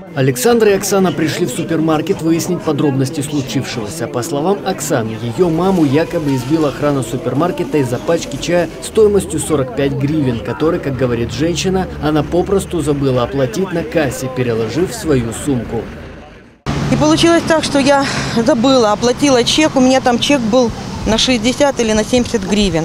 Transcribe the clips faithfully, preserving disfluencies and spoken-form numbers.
Александр и Оксана пришли в супермаркет выяснить подробности случившегося. По словам Оксаны, ее маму якобы избила охрана супермаркета из-за пачки чая стоимостью сорок пять гривен, который, как говорит женщина, она попросту забыла оплатить на кассе, переложив в свою сумку. И получилось так, что я забыла, оплатила чек, у меня там чек был на шестьдесят или на семьдесят гривен.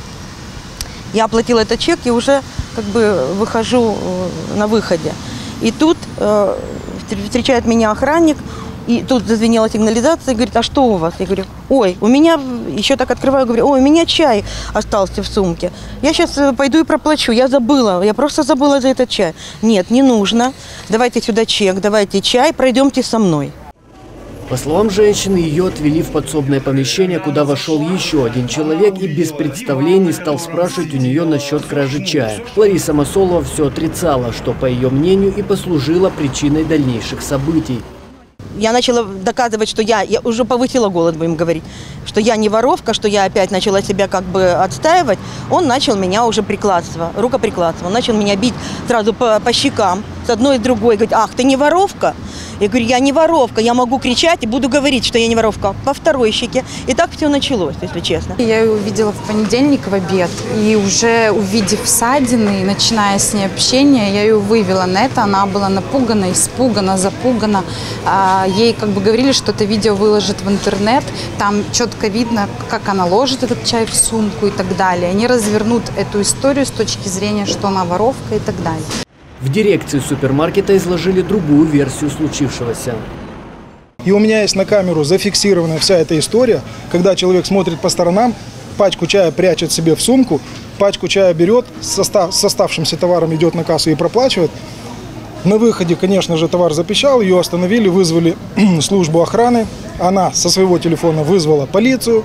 Я оплатила этот чек и уже как бы выхожу на выходе. И тут э, встречает меня охранник, и тут зазвенела сигнализация, и говорит: а что у вас? Я говорю: ой, у меня, еще так открываю, говорю: ой, у меня чай остался в сумке. Я сейчас пойду и проплачу, я забыла, я просто забыла за этот чай. Нет, не нужно, давайте сюда чек, давайте чай, пройдемте со мной. По словам женщины, ее отвели в подсобное помещение, куда вошел еще один человек и без представлений стал спрашивать у нее насчет кражи чая. Лариса Масолова все отрицала, что, по ее мнению, и послужило причиной дальнейших событий. Я начала доказывать, что я, я уже повысила голос, будем говорить, что я не воровка, что я опять начала себя как бы отстаивать. Он начал меня уже прикладство, рукоприкладство. Он начал меня бить сразу по, по щекам, с одной и другой. Говорит: ах, ты не воровка? Я говорю: я не воровка, я могу кричать и буду говорить, что я не воровка. По второй щеке. И так все началось, если честно. Я ее увидела в понедельник в обед. И уже увидев ссадины, начиная с ней общения, я ее вывела на это. Она была напугана, испугана, запугана. Ей как бы говорили, что это видео выложит в интернет. Там четко видно, как она ложит этот чай в сумку и так далее. Они развернут эту историю с точки зрения, что она воровка и так далее. В дирекции супермаркета изложили другую версию случившегося. И у меня есть на камеру зафиксирована вся эта история, когда человек смотрит по сторонам, пачку чая прячет себе в сумку, пачку чая берет, с оставшимся товаром идет на кассу и проплачивает. На выходе, конечно же, товар запищал, ее остановили, вызвали службу охраны. Она со своего телефона вызвала полицию.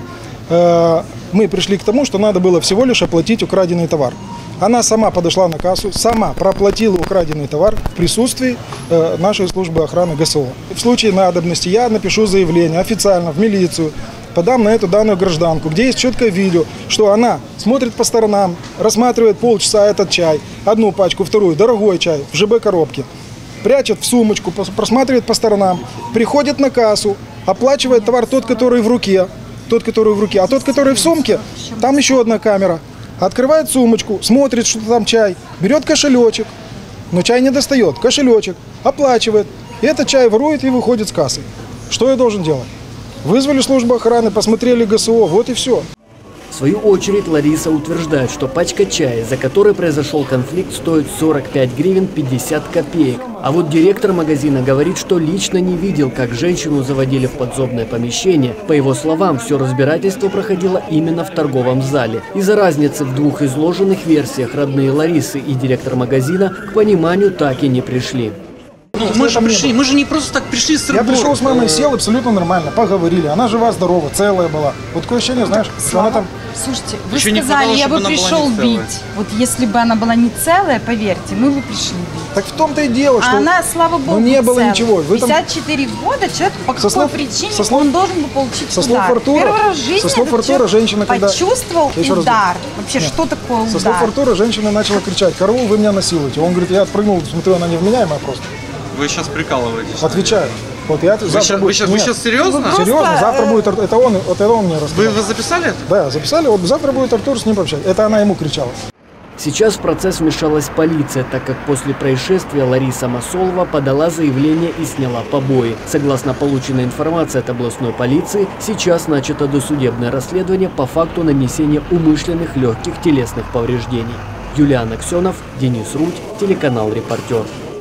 Мы пришли к тому, что надо было всего лишь оплатить украденный товар. Она сама подошла на кассу, сама проплатила украденный товар в присутствии э, нашей службы охраны ГСО. В случае надобности я напишу заявление официально в милицию, подам на эту данную гражданку, где есть четкое видео, что она смотрит по сторонам, рассматривает полчаса этот чай, одну пачку, вторую, дорогой чай в ЖБ-коробке, прячет в сумочку, просматривает по сторонам, приходит на кассу, оплачивает товар тот, который в руке, тот, который в руке, а тот, который в сумке, там еще одна камера. Открывает сумочку, смотрит, что там чай, берет кошелечек, но чай не достает, кошелечек, оплачивает. И этот чай ворует и выходит с кассы. Что я должен делать? Вызвали службу охраны, посмотрели ГСО, вот и все. В свою очередь Лариса утверждает, что пачка чая, за которой произошел конфликт, стоит сорок пять гривен пятьдесят копеек. А вот директор магазина говорит, что лично не видел, как женщину заводили в подсобное помещение. По его словам, все разбирательство проходило именно в торговом зале. Из-за разницы в двух изложенных версиях родные Ларисы и директор магазина к пониманию так и не пришли. Ну, мы же пришли, мы же не просто так пришли с Я пришел с мамой, сел абсолютно нормально, поговорили. Она жива-здорова, целая была. Вот такое ощущение, знаешь, что она там... Слушайте, вы Еще сказали, не хватало, я бы пришел бить. Вот если бы она была не целая, поверьте, мы бы пришли бить. Так в том-то и дело, что... А она, слава богу, ну, не было целая. ничего. Вы там... пятьдесят четыре года человек по какой слов, причине слов, он должен был получить со удар. Слов Артура, Первый раз в жизни со слов этот Артура женщина, когда... почувствовал удар. Вообще, Нет. что такое удар? Со слов Артура женщина начала кричать: караул, вы меня насилуете. Он говорит: я отпрыгнул, смотрю, она невменяемая просто. Вы сейчас прикалываетесь. Отвечаю. Вот я вы, завтра сейчас, будет... вы, сейчас, вы сейчас серьезно? Вы просто... Серьезно, завтра будет... Это он, вот это он мне рассказал. Вы его записали? Да, записали. Вот завтра будет Артур с ним пообщаться. Это она ему кричала. Сейчас в процесс вмешалась полиция, так как после происшествия Лариса Масолова подала заявление и сняла побои. Согласно полученной информации от областной полиции, сейчас начато досудебное расследование по факту нанесения умышленных легких телесных повреждений. Юлиан Аксенов, Денис Рудь, телеканал «Репортер».